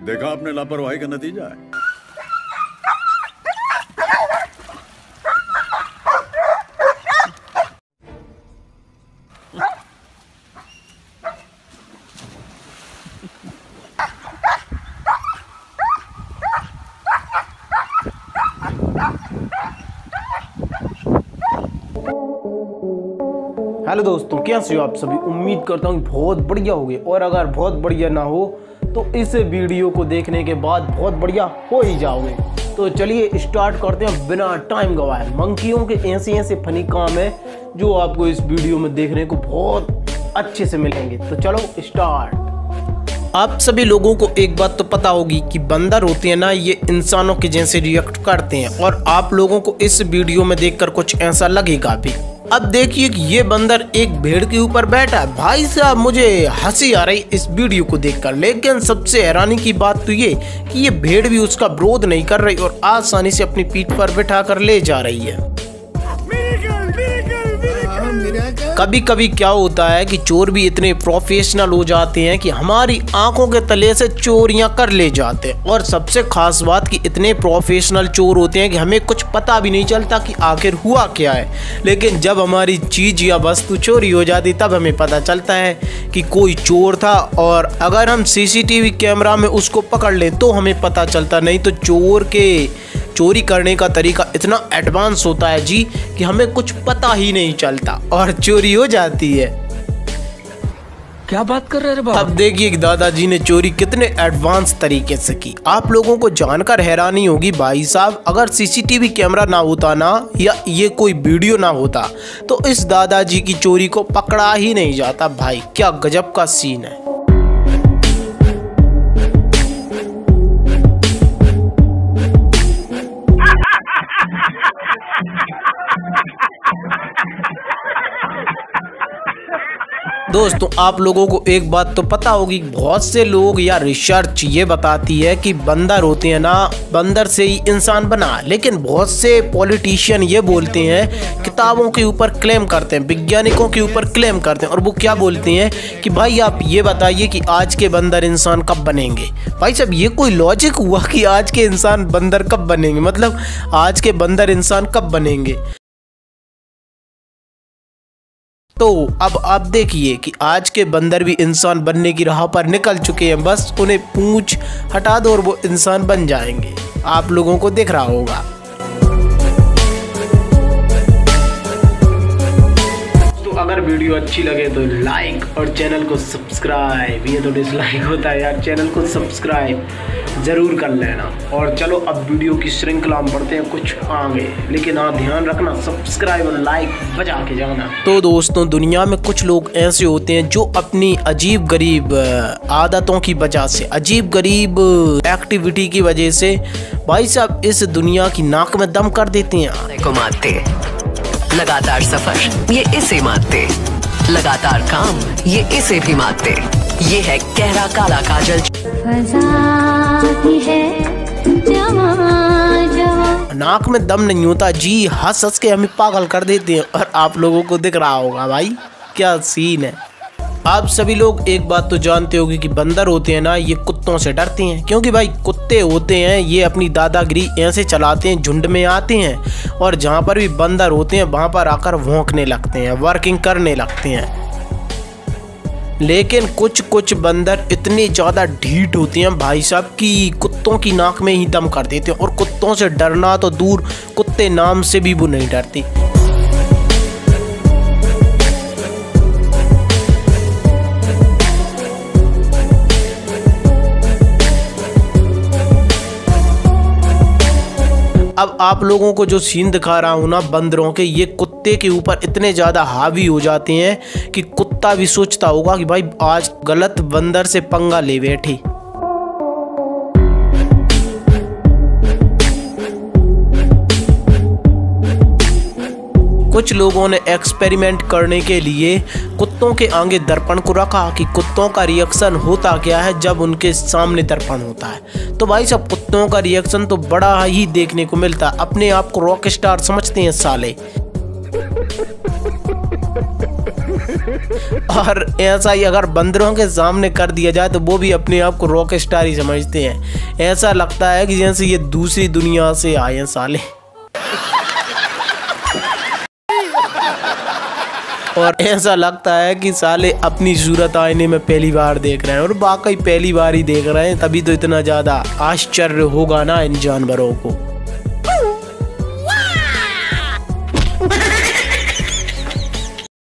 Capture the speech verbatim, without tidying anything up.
देखा आपने लापरवाही का नतीजा है। हेलो दोस्तों, कैसे हो आप सभी। उम्मीद करता हूँ बहुत बढ़िया होगे, और अगर बहुत बढ़िया ना हो तो इस वीडियो को देखने के बाद बहुत बढ़िया हो ही जाओगे। तो चलिए स्टार्ट करते हैं बिना टाइम गवाए। मंकियों के ऐसे ऐसे फनी काम है जो आपको इस वीडियो में देखने को बहुत अच्छे से मिलेंगे। तो चलो स्टार्ट। आप सभी लोगों को एक बात तो पता होगी कि बंदर होते हैं ना, ये इंसानों के जैसे रिएक्ट करते हैं, और आप लोगों को इस वीडियो में देखकर कुछ ऐसा लगेगा भी। अब देखिए कि ये बंदर एक भेड़ के ऊपर बैठा है। भाई साहब, मुझे हंसी आ रही इस वीडियो को देखकर, लेकिन सबसे हैरानी की बात तो ये कि ये भेड़ भी उसका विरोध नहीं कर रही और आसानी से अपनी पीठ पर बिठा कर ले जा रही है। कभी कभी क्या होता है कि चोर भी इतने प्रोफेशनल हो जाते हैं कि हमारी आंखों के तले से चोरियां कर ले जाते हैं, और सबसे खास बात कि इतने प्रोफेशनल चोर होते हैं कि हमें कुछ पता भी नहीं चलता कि आखिर हुआ क्या है। लेकिन जब हमारी चीज या वस्तु चोरी हो जाती तब हमें पता चलता है कि कोई चोर था, और अगर हम सीसीटीवी कैमरा में उसको पकड़ ले तो हमें पता चलता। नहीं तो चोर के चोरी करने का तरीका इतना एडवांस होता है जी कि हमें कुछ पता ही नहीं चलता और चोरी हो जाती है। क्या बात कर रहे हैं बाबा? अब देखिए कि दादाजी ने चोरी कितने एडवांस तरीके से की। आप लोगों को जानकर हैरानी होगी भाई साहब, अगर सीसीटीवी कैमरा ना होता ना, या ये कोई वीडियो ना होता तो इस दादाजी की चोरी को पकड़ा ही नहीं जाता। भाई क्या गजब का सीन है। दोस्तों, आप लोगों को एक बात तो पता होगी, बहुत से लोग या रिसर्च ये बताती है कि बंदर होते हैं ना, बंदर से ही इंसान बना। लेकिन बहुत से पॉलिटिशियन ये बोलते हैं, किताबों के ऊपर क्लेम करते हैं, वैज्ञानिकों के ऊपर क्लेम करते हैं, और वो क्या बोलते हैं कि भाई आप ये बताइए कि आज के बंदर इंसान कब बनेंगे। भाई साहब, ये कोई लॉजिक हुआ कि आज के इंसान बंदर कब बनेंगे? मतलब आज के बंदर इंसान कब बनेंगे? तो अब आप देखिए कि आज के बंदर भी इंसान बनने की राह पर निकल चुके हैं। बस उन्हें पूंछ हटा दो और वो इंसान बन जाएंगे। आप लोगों को दिख रहा होगा। तो अगर वीडियो अच्छी लगे तो लाइक और चैनल को सब्सक्राइब, ये तो डिसलाइक होता है यार, चैनल को सब्सक्राइब जरूर कर लेना। और चलो अब वीडियो की श्रृंखला में बढ़ते हैं कुछ आगे, लेकिन हाँ ध्यान रखना सब्सक्राइब और लाइक बजा के जाना। तो दोस्तों, दुनिया में कुछ लोग ऐसे होते हैं जो अपनी अजीब गरीब आदतों की वजह से, अजीब गरीब एक्टिविटी की वजह से भाई साहब इस दुनिया की नाक में दम कर देते हैं। को मारते लगातार सफर, ये इसे मारते लगातार काम, ये इसे भी मारते। ये है गहरा काला काजल। नाक में दम नहीं होता जी, हंस हंस के हमें पागल कर देते हैं, और आप लोगों को दिख रहा होगा भाई क्या सीन है। आप सभी लोग एक बात तो जानते होंगे कि बंदर होते हैं ना, ये कुत्तों से डरते हैं, क्योंकि भाई कुत्ते होते हैं ये अपनी दादागिरी ऐसे चलाते हैं, झुंड में आते हैं, और जहाँ पर भी बंदर होते हैं वहाँ पर आकर भौंकने लगते हैं, वर्किंग करने लगते हैं। लेकिन कुछ कुछ बंदर इतने ज़्यादा ढीठ होते हैं भाई साहब कि कुत्तों की नाक में ही दम कर देते हैं, और कुत्तों से डरना तो दूर, कुत्ते नाम से भी वो नहीं डरते। अब आप लोगों को जो सीन दिखा रहा हूँ ना बंदरों के, ये कुत्ते के ऊपर इतने ज़्यादा हावी हो जाते हैं कि कुत्ता भी सोचता होगा कि भाई आज गलत बंदर से पंगा ले बैठे। कुछ लोगों ने एक्सपेरिमेंट करने के लिए कुत्तों के आगे दर्पण को रखा कि कुत्तों का रिएक्शन होता क्या है जब उनके सामने दर्पण होता है। तो भाई सब कुत्तों का रिएक्शन तो बड़ा ही देखने को मिलता है। अपने आप को रॉक स्टार समझते हैं साले। और ऐसा ही अगर बंदरों के सामने कर दिया जाए तो वो भी अपने आप को रॉक स्टार ही समझते हैं। ऐसा लगता है कि जैसे ये दूसरी दुनिया से आए हैं साले। और ऐसा लगता है कि साले अपनी सूरत आईने में पहली बार देख रहे हैं, और वाकई पहली बार ही देख रहे हैं, तभी तो इतना ज़्यादा आश्चर्य होगा ना इन जानवरों को।